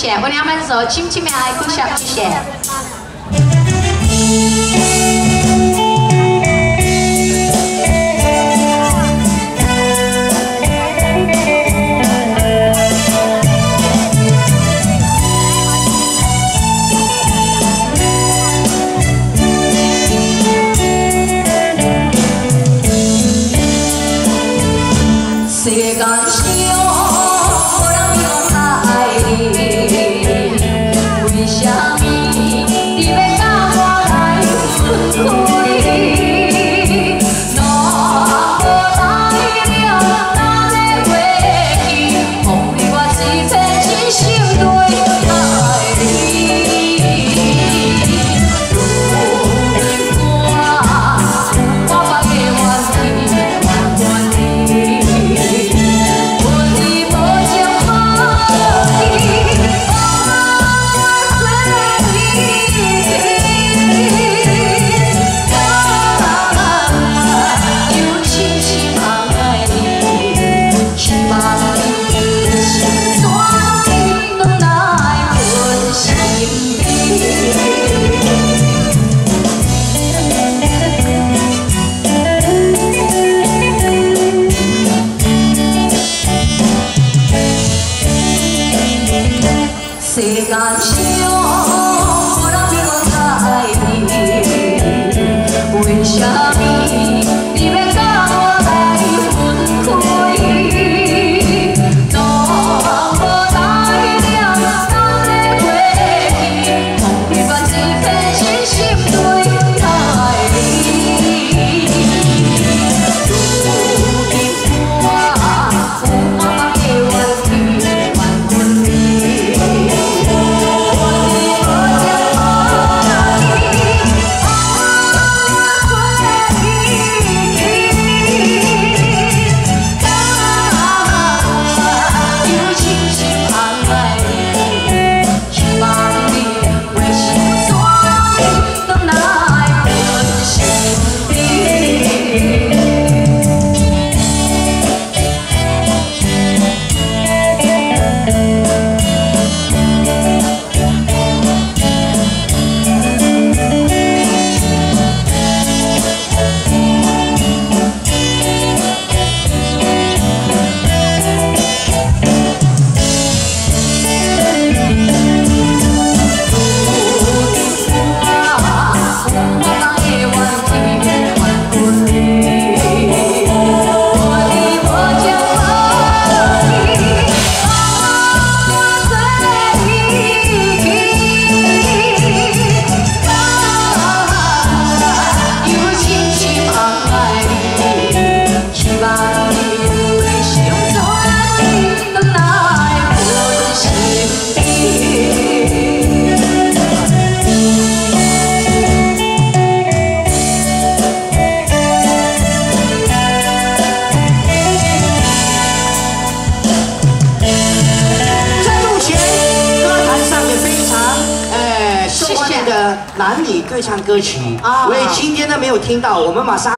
谢。我俩们说，亲亲们爱鼓掌，谢谢。 世间上，无人比我较爱你，为啥物你要甲我来分开？若无来了，咱的过去，放你我一片真心对爱你。我把的怨气还你。 世间上，无人比我较爱你，为啥物你要甲我来分开？若无来了，咱的过去，放你我一片真心对爱你。如今我有我的怨气还阮你。 男女对唱歌曲，为今天呢没有听到，我们马上。